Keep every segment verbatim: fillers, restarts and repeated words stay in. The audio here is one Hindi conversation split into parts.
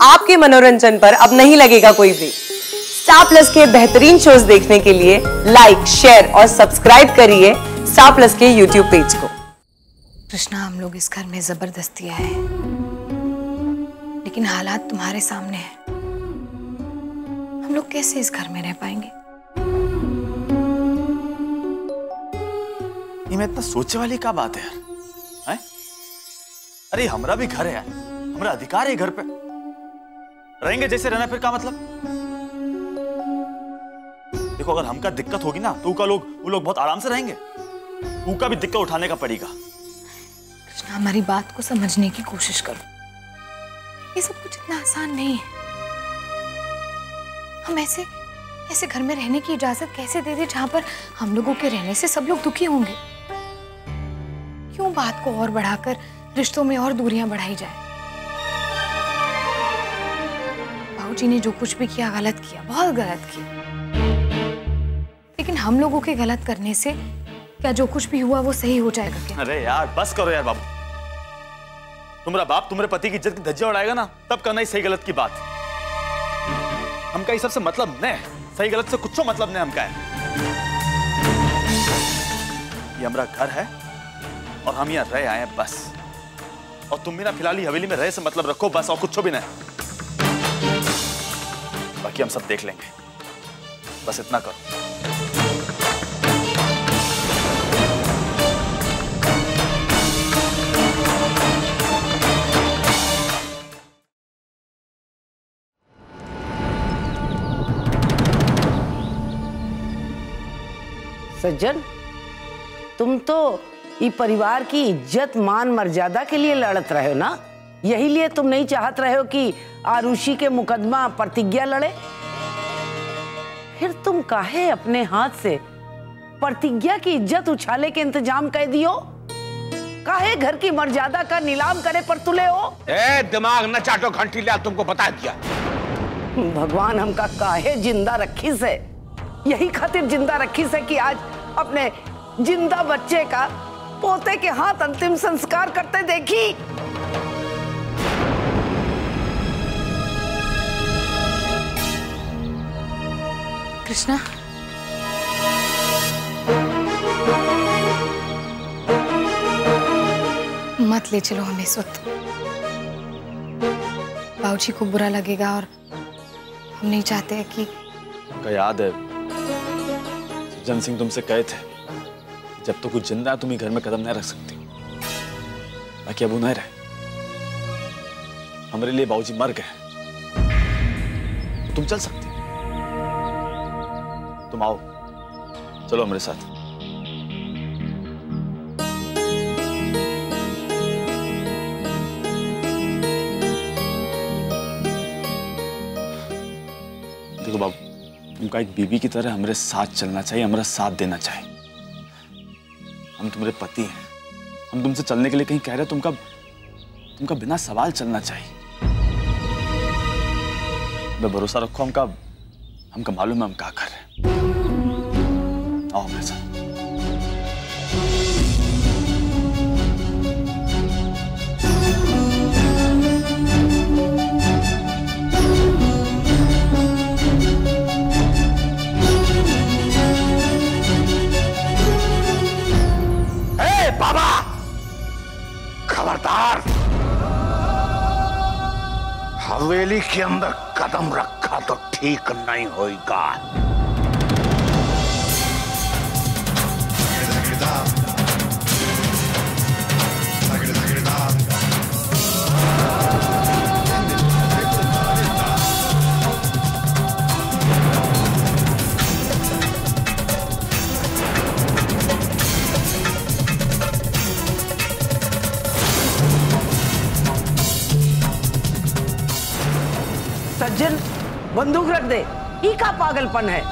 आपके मनोरंजन पर अब नहीं लगेगा कोई ब्रेक। स्टार प्लस के बेहतरीन शोज देखने के लिए लाइक, शेयर और सब्सक्राइब करिए स्टार प्लस के यूट्यूब पेज को। कृष्णा, हम लोग इस घर में जबरदस्ती आए हैं, लेकिन हालात तुम्हारे सामने हैं। हम लोग कैसे इस घर में रह पाएंगे? ये मैं इतना सोचने वाली क्या बात है यार? है? अरे हमारा भी घर है यार, हमारा अधिकार है घर पे। रहेंगे जैसे रहना, फिर क्या मतलब? देखो, अगर हमका दिक्कत होगी ना तो उनका लोग वो लोग बहुत आराम से रहेंगे। उनका भी दिक्कत उठाने का पड़ेगा। कृष्णा, हमारी बात को समझने की कोशिश करो। ये सब कुछ इतना आसान नहीं है। हम ऐसे ऐसे घर में रहने की इजाजत कैसे दे दे जहां पर हम लोगों के रहने से सब लोग दुखी होंगे? क्यों बात को और बढ़ाकर रिश्तों में और दूरियां बढ़ाई जाए? बाबूजी ने जो कुछ भी किया गलत किया, बहुत गलत किया। लेकिन हम लोगों के गलत करने से क्या जो कुछ भी हुआ वो सही हो जाएगा क्या? अरे यार बस करो यार बाबू। तुम्हारा बाप तुम्हारे पति की इज्जत की धज्जियां उड़ाएगा ना, तब करना ही सही गलत की बात। हमका ये सबसे मतलब नहीं, सही गलत से कुछ मतलब नहीं हमका है। ये हमारा घर है और हम यहाँ रह आए हैं बस। और तुम भी ना फिलहाल ही हवेली में रह से मतलब रखो बस, और कुछ भी नहीं। बाकी हम सब देख लेंगे, बस इतना करो। सज्जन, तुम तो ये परिवार की इज्जत मान मर्यादा के लिए लड़त रहे हो ना? यही लिए तुम नहीं चाहत रहे हो कि आरुषि के मुकदमा प्रतिज्ञा लड़े? फिर तुम काहे अपने हाथ से प्रतिज्ञा की इज्जत उछाले के इंतजाम कर दियो? काहे घर की मर्यादा का नीलाम करे पर तुले हो? ए, दिमाग न चाटो घंटी लिया, तुमको बता दिया। भगवान हमका काहे जिंदा रखी से, यही खातिर जिंदा रखी से कि आज अपने जिंदा बच्चे का पोते के हाथ अंतिम संस्कार करते देखी। कृष्णा, मत ले चलो हमें इस वक्त। बाबूजी को बुरा लगेगा और हम नहीं चाहते हैं कि। का याद है सज्जन सिंह तुमसे कहे थे, जब तो कुछ जिंदा है तुम ही घर में कदम नहीं रख सकती। बाकी अब नहीं रहे, हमारे लिए बाबूजी मर गए तो तुम चल सकती। तुम आओ, चलो हमारे साथ। देखो बाबू, तुमका एक बीबी की तरह हमारे साथ चलना चाहिए, हमारा साथ देना चाहिए। हम तुम्हारे पति हैं, हम तुमसे चलने के लिए कहीं कह रहे हैं, तुमका तुमका बिना सवाल चलना चाहिए। मैं भरोसा रखो, हमका हमका मालूम है हम क्या कर रहे हैं। आओ मेरे साथ। बाबा, खबरदार, हवेली के अंदर कदम रखा तो ठीक नहीं होगा। सज्जन, बंदूक रख दे। ई का पागलपन है?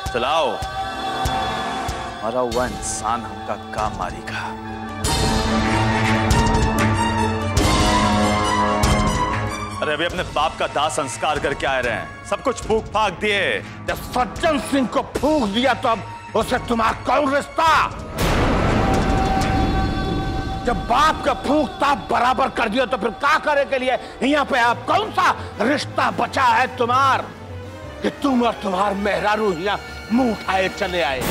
चलाओ, मरा हुआ इंसान हमका काम मारेगा। अरे अभी अपने बाप का दाह संस्कार करके आ रहे हैं, सब कुछ फूक फाक दिए। जब सज्जन सिंह को फूक दिया तो अब उसे तुम्हारा कौन रिश्ता? जब बाप का फूक ताप बराबर कर दिया तो फिर क्या करे के लिए यहाँ पे अब कौन सा रिश्ता बचा है तुम्हार कि तुम और तुम्हार मेहरारू यहाँ मुंह उठाए चले आए?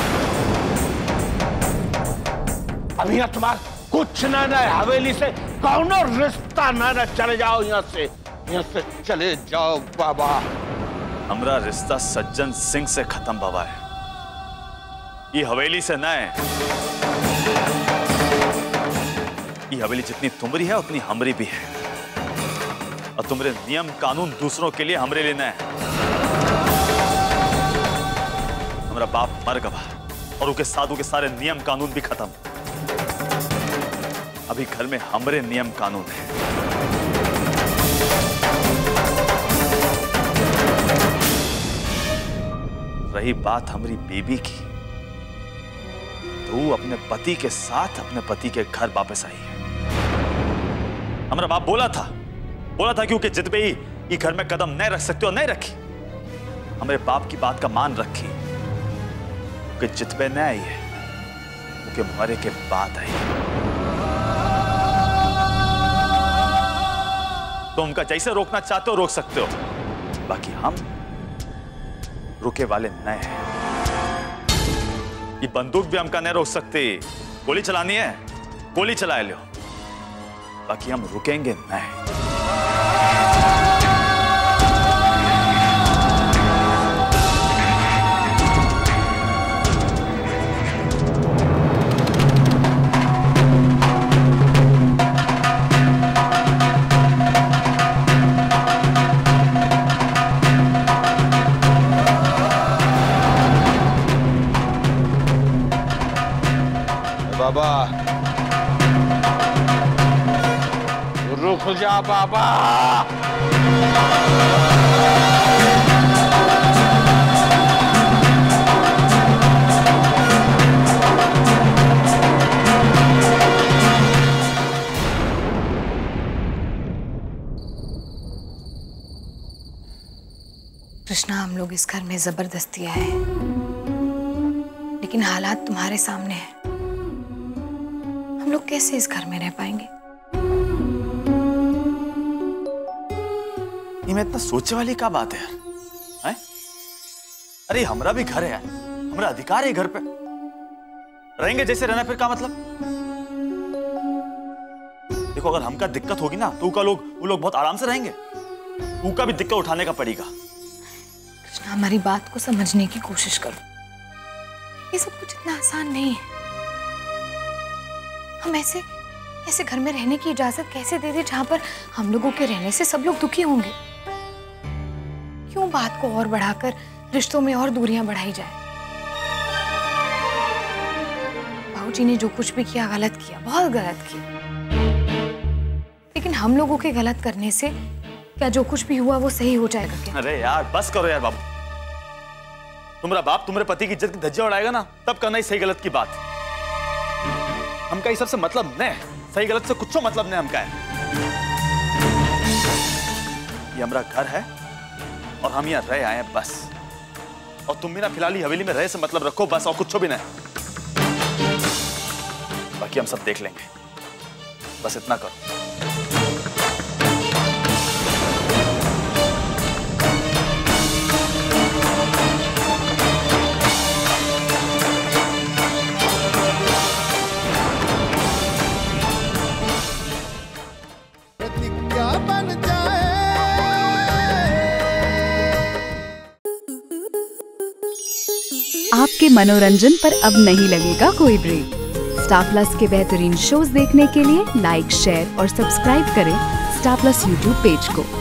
अब यहाँ तुम्हार कुछ ना ना हवेली से कौन रिश्ता ना ना, चले जाओ यहाँ से, यहाँ से चले जाओ बाबा। हमारा रिश्ता सज्जन सिंह से खत्म बाबा है, ये हवेली से न है। ये हवेली जितनी तुम्हारी है उतनी हमरी भी है, और तुम्हारे नियम कानून दूसरों के लिए हमरे लिए न है। हमारा बाप मर गवा और उसके साधु के सारे नियम कानून भी खत्म। अभी घर में हमरे नियम कानून है। रही बात हमारी बीबी की, तो अपने पति के साथ अपने पति के घर वापस आई है। हमारा बाप बोला था बोला था क्योंकि जिद पे ही ये घर में कदम नहीं रख सकते और नहीं रखी। हमारे बाप की बात का मान रखी कि जिद पे नहीं आई है, क्योंकि मरे के बाद आई है। तो उनका जैसे रोकना चाहते हो रोक सकते हो, बाकी हम रुके वाले नहीं हैं। ये बंदूक भी हमका नहीं रोक सकती। गोली चलानी है गोली चला लो, बाकी हम रुकेंगे नहीं। बाबा रुक जा बाबा। कृष्णा, हम लोग इस घर में जबरदस्ती आए हैं, लेकिन हालात तुम्हारे सामने हैं। हम लोग कैसे इस घर में रह पाएंगे? ये में इतना सोचने वाली क्या बात है यार? है? अरे हमारा भी घर है यार, हमारा अधिकार है घर पे। रहेंगे जैसे रहना, फिर क्या मतलब? देखो अगर हमका दिक्कत होगी ना तो उनका लोग वो लोग बहुत आराम से रहेंगे, उनका भी दिक्कत उठाने का पड़ेगा। कृष्णा, हमारी बात को समझने की कोशिश करो। ये सब कुछ इतना आसान नहीं है। हम ऐसे ऐसे घर में रहने की इजाजत कैसे दे दे जहां पर हम लोगों के रहने से सब लोग दुखी होंगे? क्यों बात को और बढ़ाकर रिश्तों में और दूरियां बढ़ाई जाए? बाबूजी ने जो कुछ भी किया गलत किया, बहुत गलत किया, लेकिन हम लोगों के गलत करने से क्या जो कुछ भी हुआ वो सही हो जाएगा क्या? अरे यार बस करो यार बाबू। तुम्हारा बाप तुम्हारे पति की इज्जत की धज्जियां उड़ाएगा ना, तब करना ही सही गलत की बात। हमका ये सबसे मतलब नहीं, सही गलत से कुछ मतलब नहीं हमका है। ये हमारा घर है और हम यहाँ रह आए हैं बस। और तुम भी ना फिलहाल ही हवेली में रह से मतलब रखो बस, और कुछ भी नहीं। बाकी हम सब देख लेंगे, बस इतना करो। आपके मनोरंजन पर अब नहीं लगेगा कोई ब्रेक। स्टार प्लस के बेहतरीन शोज देखने के लिए लाइक, शेयर और सब्सक्राइब करें स्टार प्लस यूट्यूब पेज को।